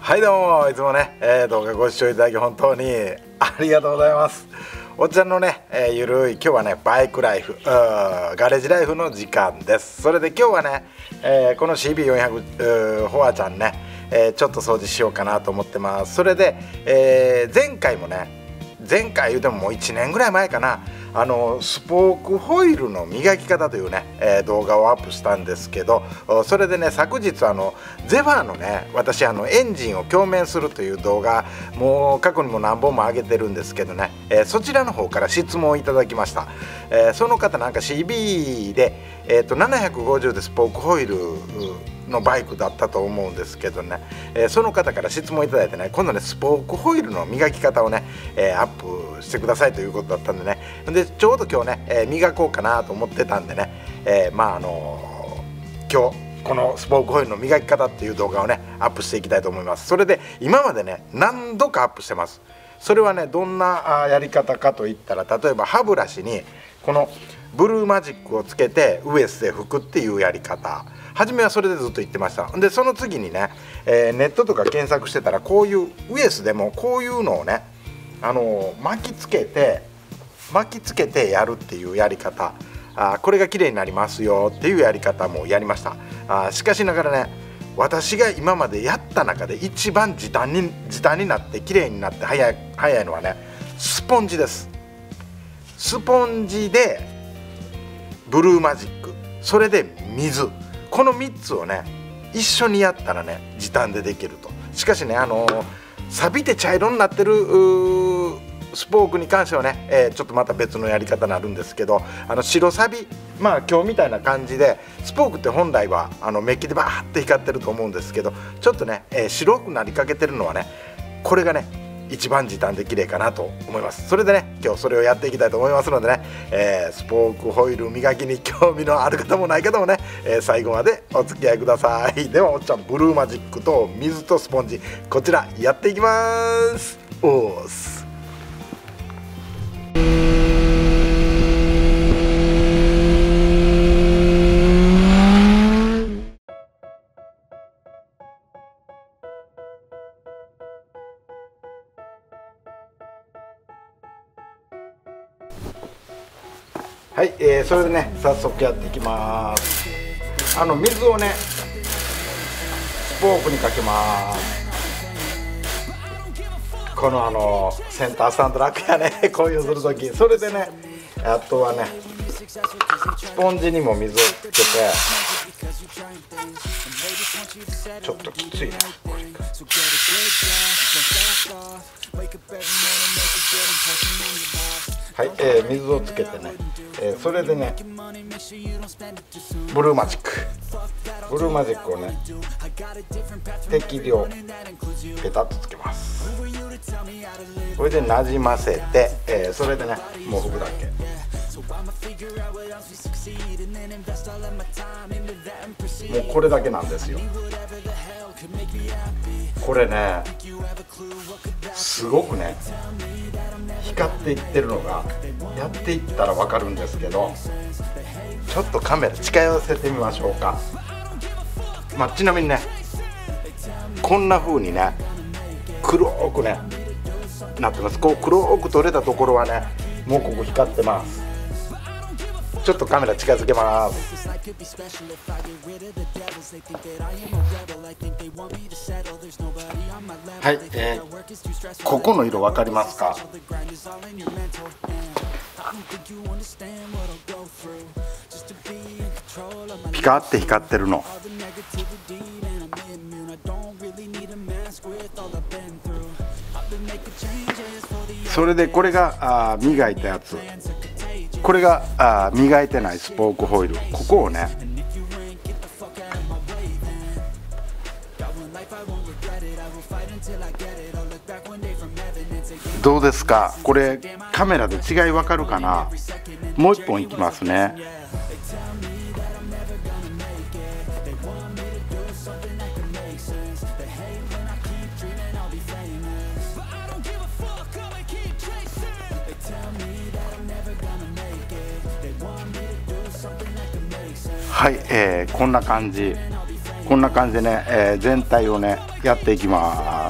はいどうもいつもね、動画ご視聴いただき本当にありがとうございます。おっちゃんのね、ゆるい今日はねバイクライフガレージライフの時間です。それで今日はね、この CB400 フォアちゃんね、ちょっと掃除しようかなと思ってます。それで、前回言うてももう1年ぐらい前かな、スポークホイールの磨き方というね、動画をアップしたんですけど、それでね昨日ゼファーのね私エンジンを鏡面するという動画もう過去にも何本も上げてるんですけどね、そちらの方から質問をいただきました。その方なんか CB で、750でスポークホイールのバイクだったと思うんですけどね、その方から質問いただいてね、今度ねスポークホイールの磨き方をね、アップしてくださいということだったんでね、でちょうど今日ね、磨こうかなと思ってたんでね、今日このスポークホイールの磨き方っていう動画をねアップしていきたいと思います。それで今までね何度かアップしてます。それはねどんなやり方かといったら、例えば歯ブラシにこのブルーマジックをつけてウエスで拭くっていうやり方、初めはそれでずっと言ってました。でその次にね、ネットとか検索してたらこういうウエスでもこういうのをね巻きつけてやるっていうやり方、これが綺麗になりますよっていうやり方もやりました。しかしながらね、私が今までやった中で一番時短になって綺麗になって早いのはねスポンジです。スポンジでブルーマジック、それで水、この3つをね一緒にやったらね時短でできると。しかしね錆びて茶色になってるスポークに関してはね、ちょっとまた別のやり方になるんですけど、白錆び、今日みたいな感じでスポークって本来はメッキでバーって光ってると思うんですけど、ちょっとね、白くなりかけてるのはねこれがね一番時短で綺麗かなと思います。それでね今日それをやっていきたいと思いますのでね、スポークホイール磨きに興味のある方もない方もね、最後までお付き合いください。ではおっちゃんブルーマジックと水とスポンジ、こちらやっていきます。おーす。はい、それでね早速やっていきます。水をねスポークにかけます。このセンタースタンド楽やねこういうするとき。それでねあとはねスポンジにも水をつけて、ちょっときついなこれ。はい、水をつけてね、それでねブルーマジックをね適量ペタッとつけます。これでなじませて、それでねもう拭くだけ。もうこれだけなんですよ。これねすごくね光っていってるのがやっていったら分かるんですけど、ちょっとカメラ近寄せてみましょうか。ちなみにねこんな風にね黒くねなってます。こう黒く取れたところはねもうここ光ってます。ちょっとカメラ近づけます。はい、ここの色分かりますか？ピカって光ってるの。それでこれが磨いたやつ、これが磨いてないスポークホイール。ここをねどうですか？これカメラで違いわかるかな？もう一本いきますね。はい、こんな感じでね、全体をねやっていきます。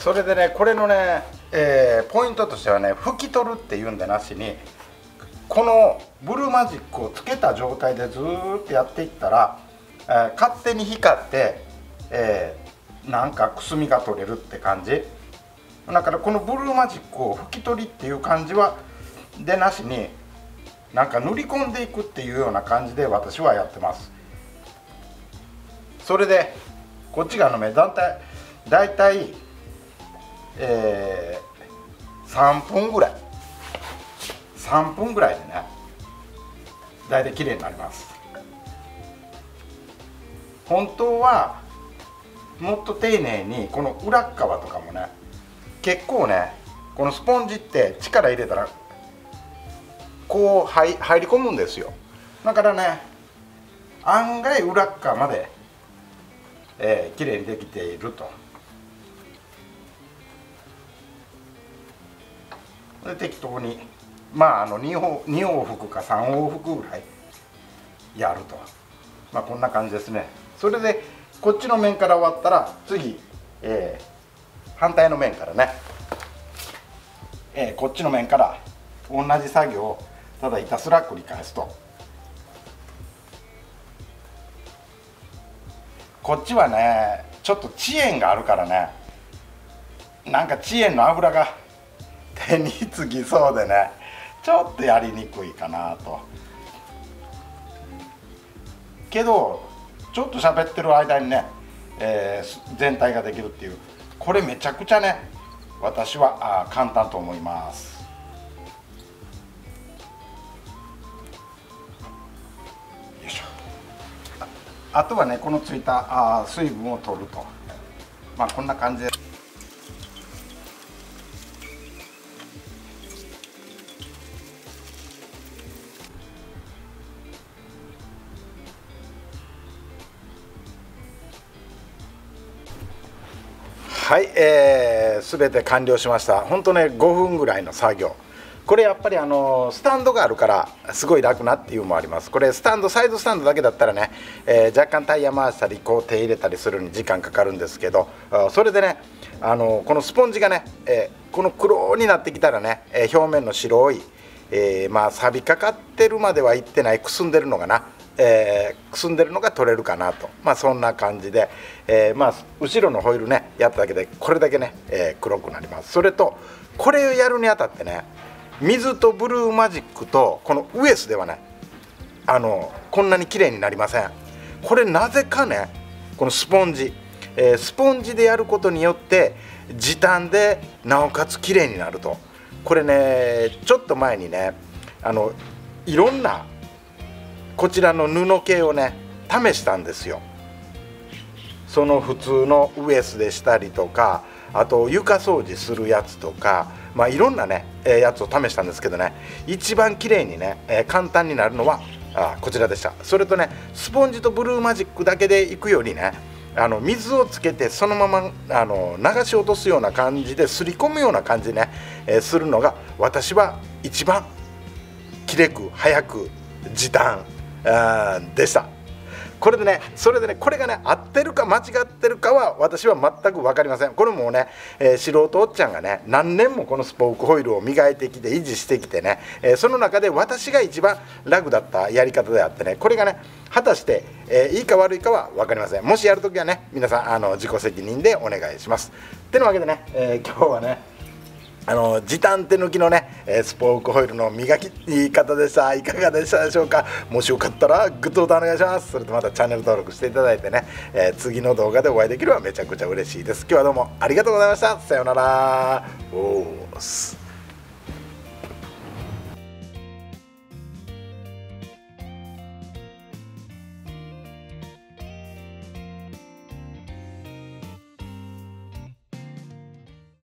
それでねこれのね、ポイントとしてはね拭き取るっていうんでなしに、このブルーマジックをつけた状態でずーっとやっていったら、勝手に光って、なんかくすみが取れるって感じだから、このブルーマジックを拭き取りっていう感じはでなしに、なんか塗り込んでいくっていうような感じで私はやってます。それでこっち側の目だいたい3分ぐらいでねだいたい綺麗になります。本当はもっと丁寧にこの裏側とかもね、結構ねこのスポンジって力入れたらこう入り込むんですよ。だからね案外裏側まで、綺麗にできていると。で適当に2往復か3往復ぐらいやると、こんな感じですね。それでこっちの面から終わったら次、反対の面からね、こっちの面から同じ作業をただひたすら繰り返すと。こっちはねちょっと遅延があるからね、なんか遅延の油が手につきそうでねちょっとやりにくいかなと。けどちょっと喋ってる間にね、全体ができるっていう、これめちゃくちゃね私は簡単と思います。よいしょ。あとはねこのついた水分を取ると、こんな感じで。はい、全て完了しました。本当ね5分ぐらいの作業。これやっぱりスタンドがあるからすごい楽なっていうのもあります。これサイドスタンドだけだったらね、若干タイヤ回したりこう手入れたりするのに時間かかるんですけど、それでねこのスポンジがね、この黒になってきたらね、表面の白い、錆びかかってるまではいってない、くすんでるのかな、くすんでるのが取れるかなと、そんな感じで、後ろのホイールねやっただけでこれだけね、黒くなります。それとこれをやるにあたってね、水とブルーマジックとこのウエスではねこんなに綺麗になりません。これなぜかねこのスポンジでやることによって時短でなおかつ綺麗になると。これねちょっと前にねいろんなこちらの布系をね試したんですよ。その普通のウエスでしたりとか、あと床掃除するやつとか、いろんなねやつを試したんですけどね、一番綺麗にね簡単になるのはこちらでした。それとねスポンジとブルーマジックだけでいくよりね水をつけてそのまま流し落とすような感じですり込むような感じでね、するのが私は一番きれく早く時短でした。それでねこれがね合ってるか間違ってるかは私は全く分かりません。これもね、素人おっちゃんがね何年もこのスポークホイールを磨いてきて維持してきてね、その中で私が一番楽だったやり方であってね、これがね果たして、いいか悪いかは分かりません。もしやるときはね皆さん自己責任でお願いします。ってなわけでね、今日はね時短手抜きのねスポークホイールの磨き方でした。いかがでしたでしょうか。もしよかったらグッドボタンお願いします。それとまたチャンネル登録していただいてね、次の動画でお会いできればめちゃくちゃ嬉しいです。今日はどうもありがとうございました。さようなら。おーす。